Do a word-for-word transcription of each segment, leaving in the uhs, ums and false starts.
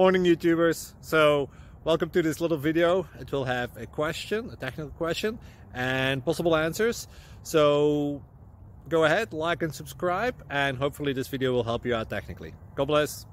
Morning YouTubers. So welcome to this little video. It will have a question, a technical question, and possible answers. So go ahead, like and subscribe, and hopefully this video will help you out technically. God bless.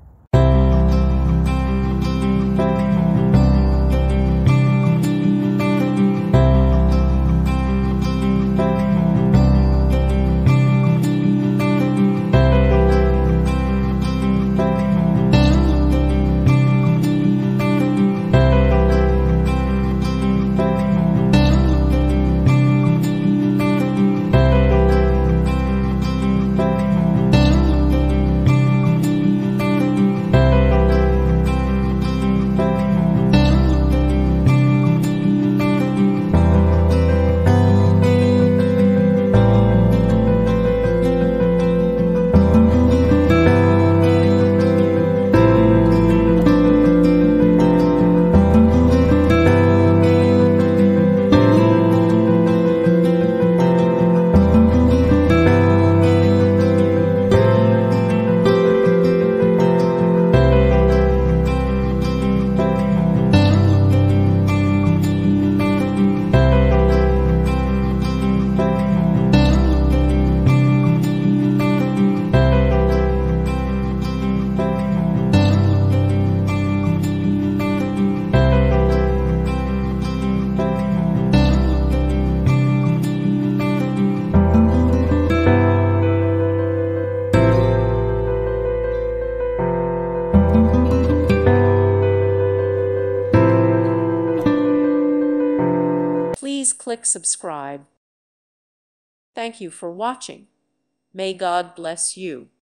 Please click subscribe. Thank you for watching. May God bless you.